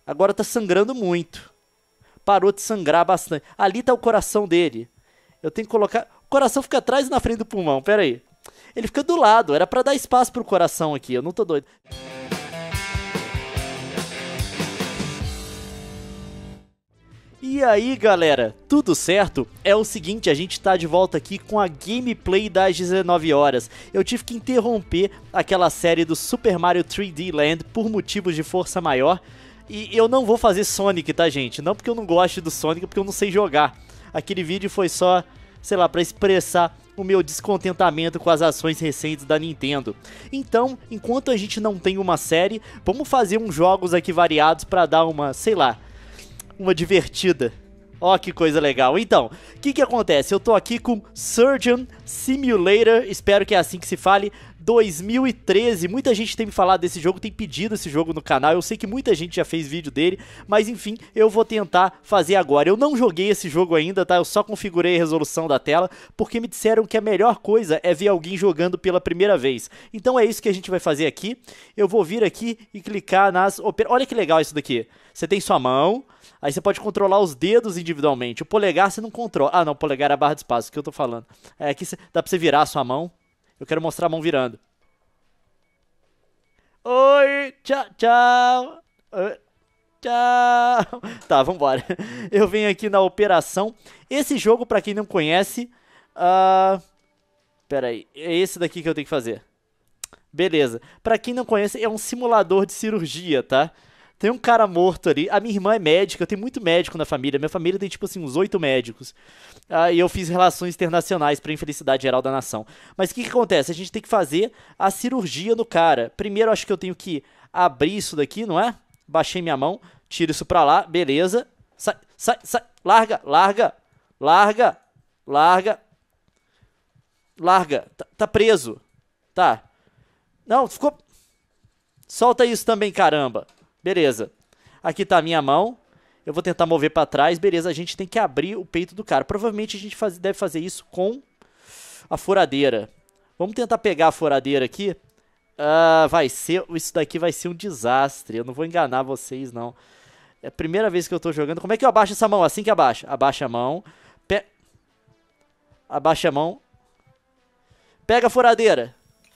Agora tá sangrando muito. Parou de sangrar bastante. Ali tá o coração dele. Eu tenho que colocar... O coração fica atrás e na frente do pulmão, pera aí. Ele fica do lado, era pra dar espaço pro coração aqui, eu não tô doido. E aí galera, tudo certo? É o seguinte, a gente tá de volta aqui com a gameplay das 19 horas. Eu tive que interromper aquela série do Super Mario 3D Land por motivos de força maior. E eu não vou fazer Sonic, tá gente? Não porque eu não gosto do Sonic, porque eu não sei jogar. Aquele vídeo foi só, sei lá, pra expressar o meu descontentamento com as ações recentes da Nintendo. Então, enquanto a gente não tem uma série, vamos fazer uns jogos aqui variados pra dar uma, sei lá, uma divertida. Ó que coisa legal. Então, o que acontece? Eu tô aqui com Surgeon Simulator, espero que é assim que se fale, 2013. Muita gente tem me falado desse jogo, tem pedido esse jogo no canal. Eu sei que muita gente já fez vídeo dele, mas enfim, eu vou tentar fazer agora. Eu não joguei esse jogo ainda, tá? Eu só configurei a resolução da tela, porque me disseram que a melhor coisa é ver alguém jogando pela primeira vez. Então é isso que a gente vai fazer aqui. Eu vou vir aqui e clicar nas... Olha que legal isso daqui. Você tem sua mão... Aí você pode controlar os dedos individualmente. O polegar você não controla. Ah, não, o polegar é a barra de espaço, que eu tô falando. É, aqui dá pra você virar a sua mão. Eu quero mostrar a mão virando. Oi, tchau, tchau. Tchau. Tá, vambora. Eu venho aqui na operação. Esse jogo, pra quem não conhece... Pera aí, é esse daqui que eu tenho que fazer. Beleza. Pra quem não conhece, é um simulador de cirurgia, tá? Tem um cara morto ali. A minha irmã é médica, eu tenho muito médico na família. Minha família tem, tipo assim, uns 8 médicos. E eu fiz relações internacionais pra infelicidade geral da nação. Mas o que acontece? A gente tem que fazer a cirurgia no cara. Primeiro, eu acho que eu tenho que abrir isso daqui, não é? Baixei minha mão, tiro isso pra lá, beleza. Sai, sai, sai. Larga, larga, larga, larga. Larga. Tá preso. Tá. Não, ficou... Solta isso também, caramba. Beleza, aqui tá a minha mão, eu vou tentar mover pra trás, beleza, a gente tem que abrir o peito do cara. Provavelmente a gente deve fazer isso com a furadeira. Vamos tentar pegar a furadeira aqui. Isso daqui vai ser um desastre, eu não vou enganar vocês não. É a primeira vez que eu tô jogando. Como é que eu abaixo essa mão? Assim que abaixa. Abaixa a mão. Abaixa a mão. Pega a furadeira.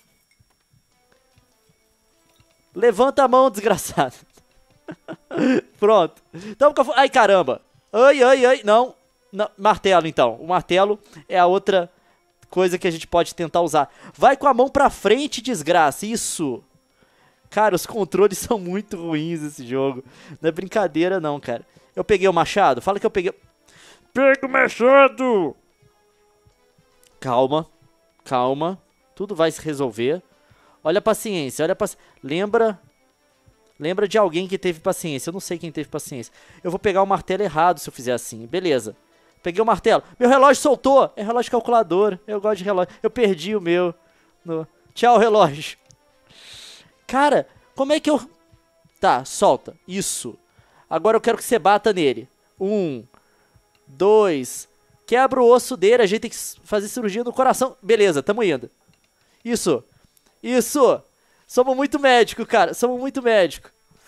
Levanta a mão, desgraçado. Pronto. Então, ai, caramba. Ai, ai, ai. Não. Não. Martelo, então. O martelo é a outra coisa que a gente pode tentar usar. Vai com a mão pra frente, desgraça. Isso. Cara, os controles são muito ruins nesse jogo. Não é brincadeira, não, cara. Eu peguei o machado? Fala que eu peguei... Pega o machado! Calma. Calma. Tudo vai se resolver. Olha a paciência, olha a paciência. Lembra de alguém que teve paciência. Eu não sei quem teve paciência. Eu vou pegar o martelo errado se eu fizer assim. Beleza. Peguei o martelo. Meu relógio soltou. É relógio calculador. Eu gosto de relógio. Eu perdi o meu. Tchau, relógio. Cara, como é que eu... Tá, solta. Isso. Agora eu quero que você bata nele. 1, 2. Quebra o osso dele. A gente tem que fazer cirurgia no coração. Beleza, tamo indo. Isso. Isso. Somos muito médico, cara. Somos muito médico.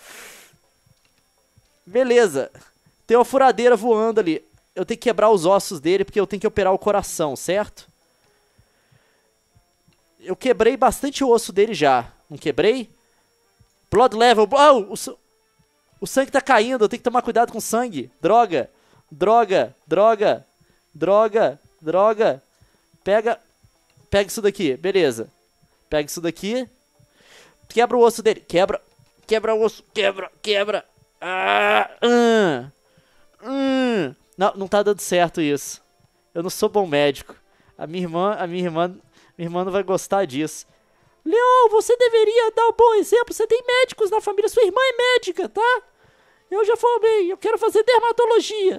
Beleza. Tem uma furadeira voando ali. Eu tenho que quebrar os ossos dele porque eu tenho que operar o coração, certo? Eu quebrei bastante o osso dele já. Não quebrei? Blood level. Oh, o sangue tá caindo. Eu tenho que tomar cuidado com o sangue. Droga. Droga. Droga. Droga. Droga. Pega isso daqui. Beleza. Pega isso daqui. Quebra o osso dele. Quebra. Quebra o osso. Quebra. Quebra. Não, não tá dando certo isso. Eu não sou bom médico. A minha irmã não vai gostar disso. Leon, você deveria dar um bom exemplo. Você tem médicos na família. Sua irmã é médica, tá? Eu já formei. Eu quero fazer dermatologia.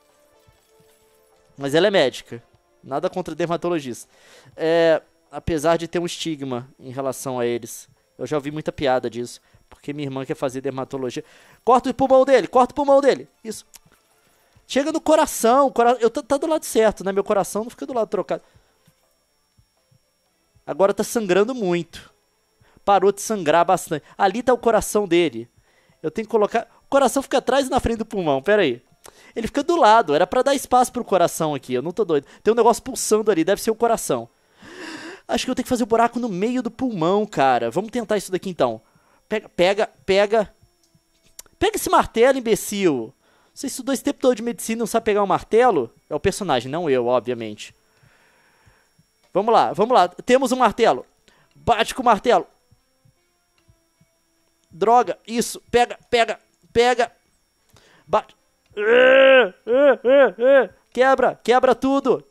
Mas ela é médica. Nada contra dermatologista. Apesar de ter um estigma em relação a eles. Eu já ouvi muita piada disso. Porque minha irmã quer fazer dermatologia. Corta o pulmão dele. Corta o pulmão dele. Isso. Chega no coração. Tá do lado certo, né? Meu coração não fica do lado trocado. Agora tá sangrando muito. Parou de sangrar bastante. Ali tá o coração dele. Eu tenho que colocar... O coração fica atrás e na frente do pulmão, pera aí. Ele fica do lado, era pra dar espaço pro coração aqui, eu não tô doido. Tem um negócio pulsando ali, deve ser o coração. Acho que eu tenho que fazer o buraco no meio do pulmão, cara. Vamos tentar isso daqui então. Pega esse martelo, imbecil. Você estudou esse tempo todo de medicina e não sabe pegar um martelo? É o personagem, não eu, obviamente. Vamos lá. Temos um martelo. Bate com o martelo. Droga, isso. Pega. Bate. Quebra tudo.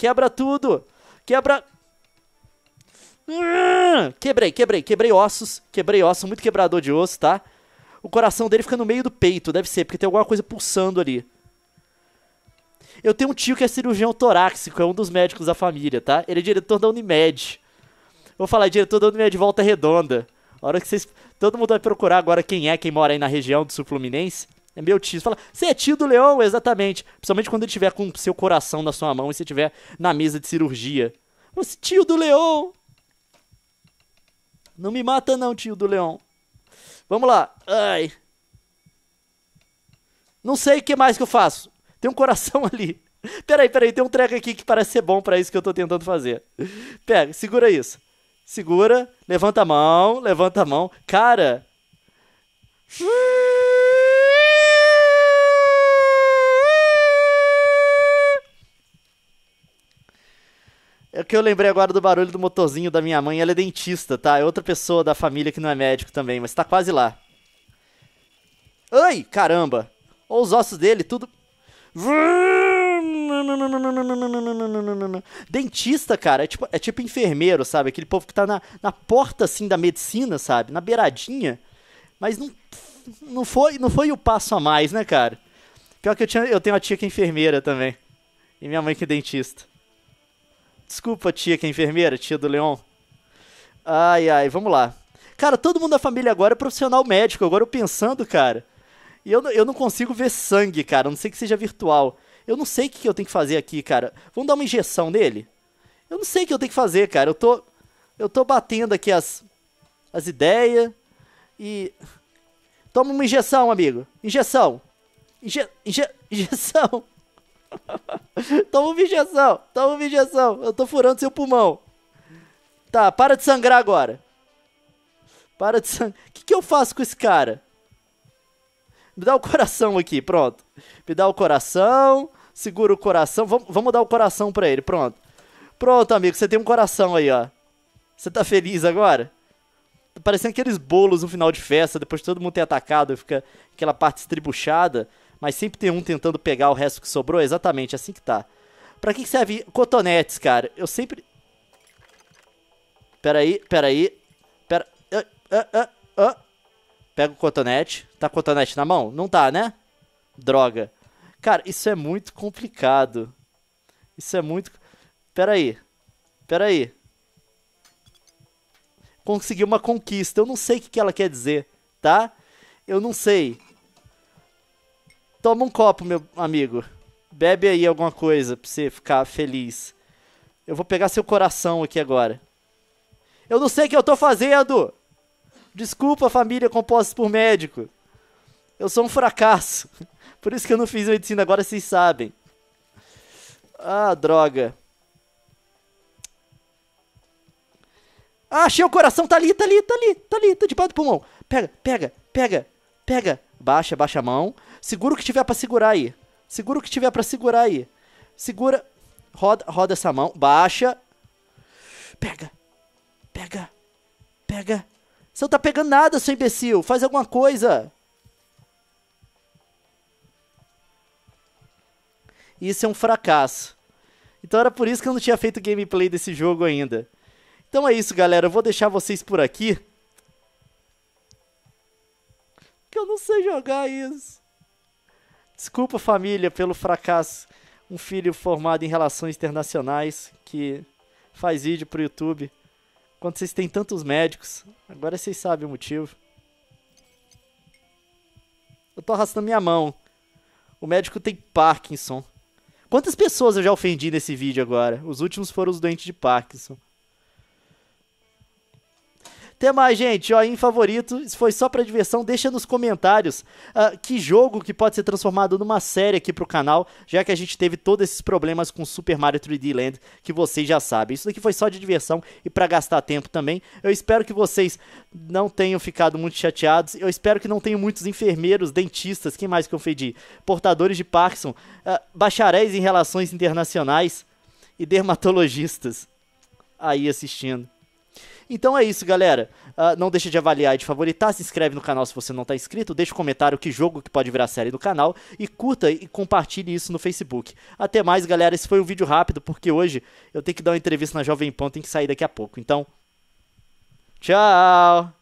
Quebrei ossos. Muito quebrador de osso, tá? O coração dele fica no meio do peito, deve ser, porque tem alguma coisa pulsando ali. Eu tenho um tio que é cirurgião torácico, é um dos médicos da família, tá? Ele é diretor da Unimed. Vou falar, diretor da Unimed Volta Redonda. A hora que vocês... Todo mundo vai procurar agora quem mora aí na região do Sul Fluminense. É meu tio. Você fala, você é tio do Leão? Exatamente. Principalmente quando ele estiver com o seu coração na sua mão e você estiver na mesa de cirurgia. Você, tio do Leão. Não me mata não, tio do Leão. Vamos lá. Ai. Não sei o que mais que eu faço. Tem um coração ali. Peraí. Tem um treco aqui que parece ser bom pra isso que eu tô tentando fazer. Pega, segura isso. Segura. Levanta a mão. Cara. É que eu lembrei agora do barulho do motorzinho da minha mãe. Ela é dentista, tá? É outra pessoa da família que não é médico também, mas tá quase lá. Ai, caramba. Olha os ossos dele, tudo... Dentista, cara, é tipo enfermeiro, sabe? Aquele povo que tá na porta, assim, da medicina, sabe? Na beiradinha. Mas não foi o passo a mais, né, cara? Pior que eu tenho uma tia que é enfermeira também. E minha mãe que é dentista. Desculpa, tia que é enfermeira, tia do Leon. Ai, vamos lá. Cara, todo mundo da família agora é profissional médico. Agora eu pensando, cara. E eu não consigo ver sangue, cara. A não sei que seja virtual. Eu não sei o que eu tenho que fazer aqui, cara. Vamos dar uma injeção nele? Eu não sei o que eu tenho que fazer, cara. Eu tô batendo aqui as ideias. E... Toma uma injeção, amigo. Injeção. Injeção. Toma uma injeção. Eu tô furando seu pulmão. Tá, para de sangrar agora. Para de sangrar. O que eu faço com esse cara? Me dá o coração aqui, pronto. Me dá o coração. Segura o coração. Vamos dar o coração pra ele, pronto. Pronto, amigo, você tem um coração aí, ó. Você tá feliz agora? Tá parecendo aqueles bolos no final de festa, depois de todo mundo ter atacado, fica aquela parte estribuchada. Mas sempre tem um tentando pegar o resto que sobrou. É exatamente assim que tá. Pra que serve cotonetes, cara? Eu sempre... Pera aí. Pega o cotonete. Tá com o cotonete na mão? Não tá, né? Droga. Cara, isso é muito complicado. Pera aí. Consegui uma conquista. Eu não sei o que ela quer dizer, tá? Eu não sei. Toma um copo, meu amigo. Bebe aí alguma coisa pra você ficar feliz. Eu vou pegar seu coração aqui agora. Eu não sei o que eu tô fazendo. Desculpa, família composta por médico. Eu sou um fracasso. Por isso que eu não fiz medicina, agora vocês sabem. Ah, droga. Ah, achei o coração, tá ali, tá debaixo do pulmão. Pega. Baixa a mão. Segura o que tiver pra segurar aí. Segura. Roda essa mão. Baixa. Pega. Você não tá pegando nada, seu imbecil. Faz alguma coisa. Isso é um fracasso. Então era por isso que eu não tinha feito gameplay desse jogo ainda. Então é isso, galera. Eu vou deixar vocês por aqui. Que eu não sei jogar isso. Desculpa, família, pelo fracasso. Um filho formado em relações internacionais que faz vídeo pro YouTube. Quando vocês têm tantos médicos. Agora vocês sabem o motivo. Eu tô arrastando minha mão. O médico tem Parkinson. Quantas pessoas eu já ofendi nesse vídeo agora? Os últimos foram os doentes de Parkinson. Até mais, gente. Joinha favorito. Isso foi só pra diversão. Deixa nos comentários que jogo que pode ser transformado numa série aqui pro canal, já que a gente teve todos esses problemas com Super Mario 3D Land, que vocês já sabem. Isso daqui foi só de diversão e pra gastar tempo também. Eu espero que vocês não tenham ficado muito chateados. Eu espero que não tenham muitos enfermeiros, dentistas, quem mais que eu ofendi? Portadores de Parkinson, bacharéis em relações internacionais e dermatologistas aí assistindo. Então é isso, galera. Não deixa de avaliar e de favoritar, se inscreve no canal se você não está inscrito, deixa um comentário que jogo que pode virar série no canal e curta e compartilhe isso no Facebook. Até mais, galera. Esse foi um vídeo rápido porque hoje eu tenho que dar uma entrevista na Jovem Pan, tenho que sair daqui a pouco. Então, tchau!